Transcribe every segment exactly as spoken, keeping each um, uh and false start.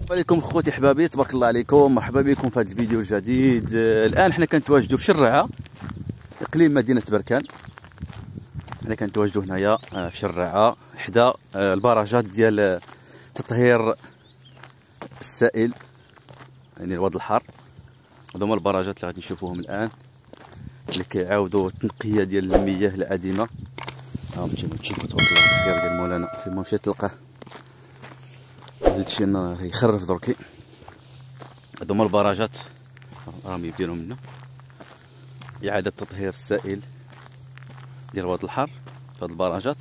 مرحبا عليكم خوتي حبابي، تبارك الله عليكم. مرحبا بكم في هذا الفيديو الجديد. الان حنا كنتواجدوا في شرعه اقليم مدينه بركان. حنا كنتواجدوا هنايا في شرعه احدى البراجات ديال تطهير السائل، يعني الواد الحار. هذو هما البراجات اللي غادي نشوفوهم الان، اللي كيعاودوا التنقيه ديال المياه العديمه. ها نتوما تشوفوا تبارك الله الخير ديال مولانا فين ما مشيت تلقاه هادشي يخرف دركي. هادو هما البراجات راهم يديروا منا اعاده تطهير السائل ديال الواد الحار في هاد البراجات.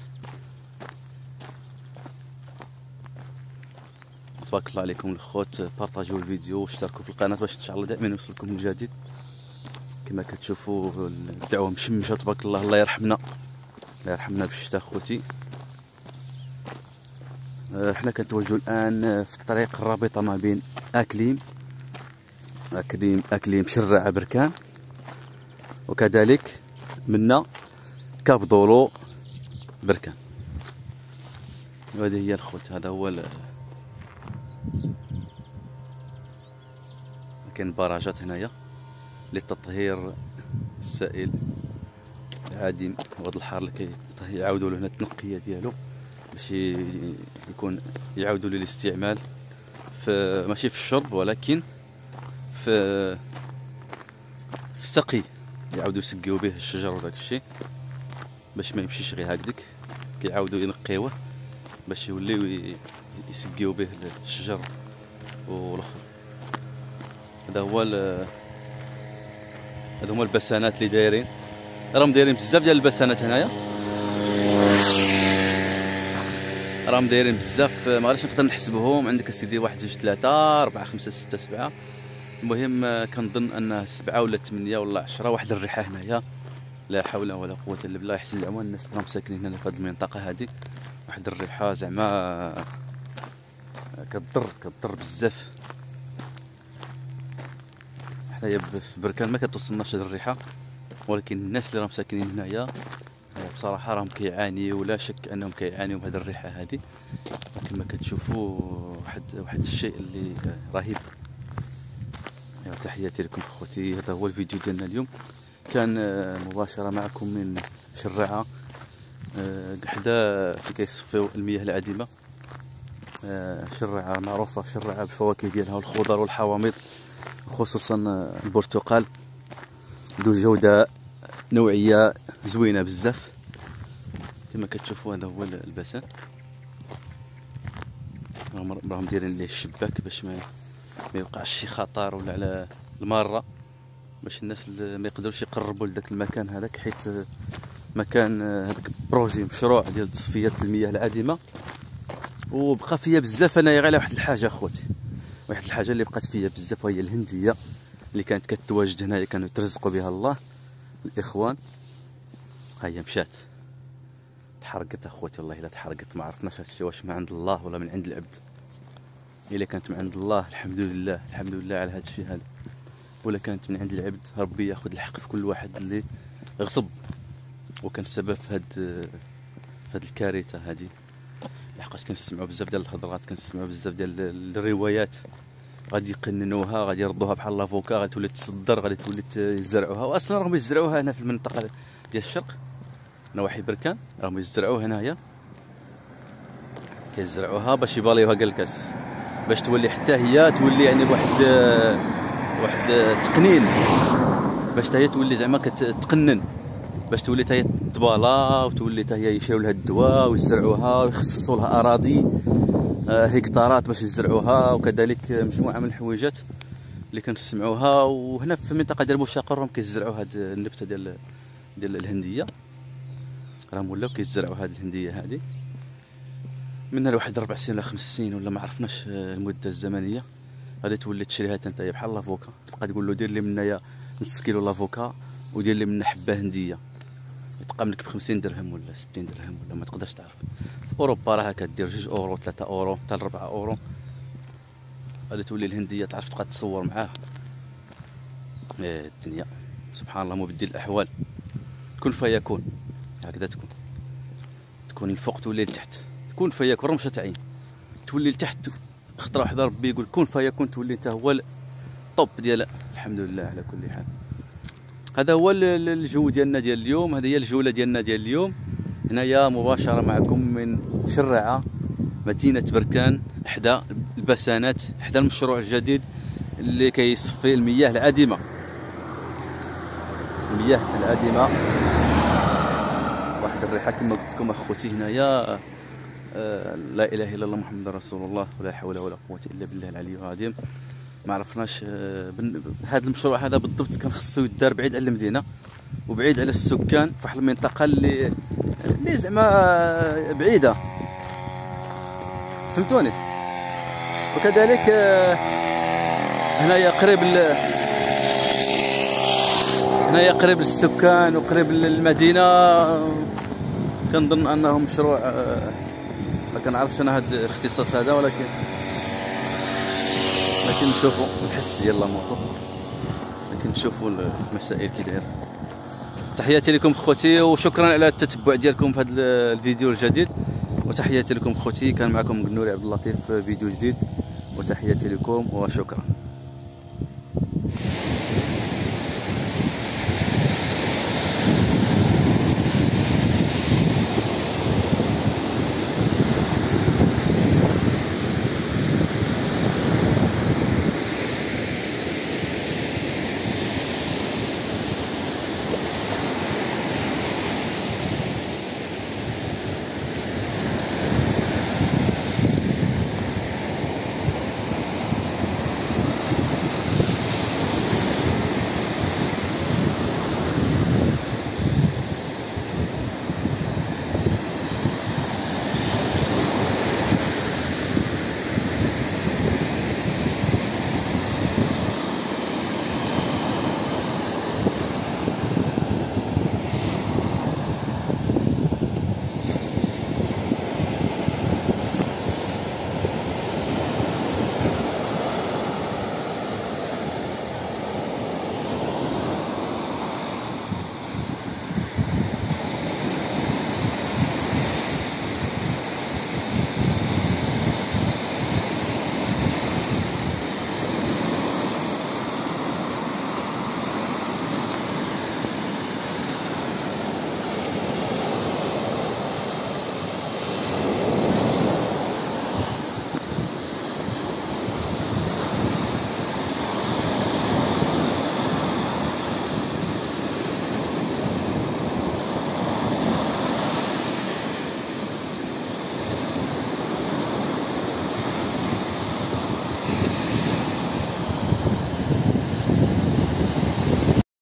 تبارك الله عليكم الخوت، بارطاجيو الفيديو واشتركوا في القناه باش ان شاء الله دائما يوصلكم الجديد. كما كتشوفوا الدعوه مشمشه تبارك الله. الله يرحمنا الله يرحمنا بالشتاء خوتي. حنا كنتواجدوا الان في الطريق الرابطه ما بين اكليم اكليم اكليم شرعه بركان، وكذلك منا كاب دولو بركان. وهذه هي الخوت، هذا هو كاين براجات هنايا لتطهير السائل العادم وهذا الحار اللي كيعاودوا له هنا التنقيه ديالو باش يكون يعاودوا للاستعمال، في ماشي في الشرب ولكن في في السقي، يعاودوا يسقيو به الشجر وداك الشيء باش ما يمشيش غير هكذاك. كيعاودوا ينقيوه باش يوليو يسقيو به الشجر والاخر. هذا هو هذا هما البسانات اللي دايرين، راهم دايرين بزاف ديال البسانات هنايا، راهم دايرين بزاف ما غاديش نقدر نحسبهم. عندك اسيدي واحد جوج ثلاثة أربعة خمسة ستة سبعة، المهم كنظن أنه سبعة ولا ثمانية ولا عشرة. واحد الريحة هنايا لا حول ولا قوة إلا بالله. يحسن العوان الناس راهم ساكنين هنا في هذه المنطقة هذه، واحد الريحة زعما كتضر كتضر بزاف. حنايا في بركان ما كتوصلناش هذه الريحة، ولكن الناس اللي راهم ساكنين هنايا بصراحة راهم كيعانيو، ولا شك انهم كيعانيو من هذه الريحة هذه. كما كتشوفوا واحد واحد الشيء اللي رهيب. تحياتي لكم اخوتي، هذا هو الفيديو ديالنا اليوم. كان مباشرة معكم من شرعة حدا في كيصفيو المياه العديمة. شرعة معروفة شرعة بالفواكه ديالها والخضر والحوامض، خصوصا البرتقال، ذو جودة نوعية زوينة بزاف. كما كتشوفوا هذا هو البسان، راهم دايرين ليه الشباك باش ما ما يوقعش شي خطر ولا على الماره، باش الناس ما يقدروش يقربوا لذاك المكان هذاك، حيت مكان هذاك بروجي مشروع ديال تصفيه المياه العادمه. وبقى فيا بزاف انايا غير على واحد الحاجه اخوتي، واحد الحاجه اللي بقات فيا بزاف وهي الهنديه اللي كانت كتواجد هنايا، كانوا يترزقوا بها الله الاخوان. ها هي مشات تحرقت اخوتي، والله الا تحرقت. ما عرفناش هادشي واش من عند الله ولا من عند العبد. الا كانت من عند الله الحمد لله الحمد لله على هادشي هذا، ولا كانت من عند العبد ربي ياخذ الحق في كل واحد اللي غصب وكان السبب في هاد في هاد الكارثه هذه. لحقاش كنسمعوا بزاف ديال الهضرات، كنسمعوا بزاف ديال الروايات، غادي يقننوها، غادي يردوها بحال لافوكا، غادي تولي تصدر، غادي تولي يزرعوها. واصلا راهم يزرعوها هنا في المنطقه ديال الشرق نواحي بركان، راهم يزرعوها هنايا، كيزرعوها باش يباليوها كاع الكاس، باش تولي حتى هي تولي يعني بواحد واحد التقنين، باش حتى هي تولي زعما كتقنن، باش تولي حتى هي تبالا، وتولي حتى هي يشريو لها الدواء ويزرعوها ويخصصوا لها اراضي هكتارات باش يزرعوها، وكذلك مجموعه من الحويجات اللي كنسمعوها. وهنا في المنطقه ديال بوشاقر راهم كيزرعوا هاد النبته ديال ديال الهنديه، راهم ولاو كيزرعوا هاد الهنديه هادي منها لواحد ربع سنين ولا خمس سنين ولا ما عرفناش المده الزمنيه. غادي تولي تشريها حتى نتايا بحال لافوكا، تبقى تقول له دير لي منايا نص كيلو لافوكا ودير لي منها حبه هنديه، يتقام لك ب خمسين درهم ولا ستين درهم ولا ما تقدرش تعرف. في اوروبا راها كدير جوج اورو ثلاثة اورو حتى لربعة اورو. غادي تولي الهنديه تعرف تبقى تصور معاه. الدنيا سبحان الله مبدل الاحوال، تكون فيكون هكذا، تكون تكون الفوق تولي لتحت، تكون فيكون رمشه عين تولي لتحت خطره واحده ربي يقول كون فيكون تولي انت هو الطوب ديال الحمد لله على كل حال. هذا هو الجو ديالنا ديال اليوم، هذه هي الجوله ديالنا ديال اليوم. هنايا مباشره معكم من شرعه مدينه بركان، احدى البسانات، احدى المشروع الجديد اللي كيصفي المياه العادمه. المياه العادمه واحد الريحه كما قلت لكم اخوتي هنايا. آه لا اله الا الله محمد رسول الله ولا حول ولا قوه الا بالله العلي العظيم. ما عرفناش آه هذا المشروع هذا بالضبط كان خصو يدار بعيد على المدينه وبعيد على السكان، في واحد المنطقه اللي اللي زعما بعيده، فهمتوني. وكذلك آه هنايا قريب هنايا قريب للسكان وقريب للمدينه. كنظن انه مشروع آه ما كنعرفش انا هذا الاختصاص هذا، ولكن لكن نشوفوا نحس ديال لاموطو، لكن نشوفوا المسائل كي دايره. تحياتي لكم خوتي وشكرا على التتبع ديالكم في هذا الفيديو الجديد، وتحياتي لكم خوتي. كان معكم قنوري عبد اللطيف في فيديو جديد، وتحياتي لكم وشكرا.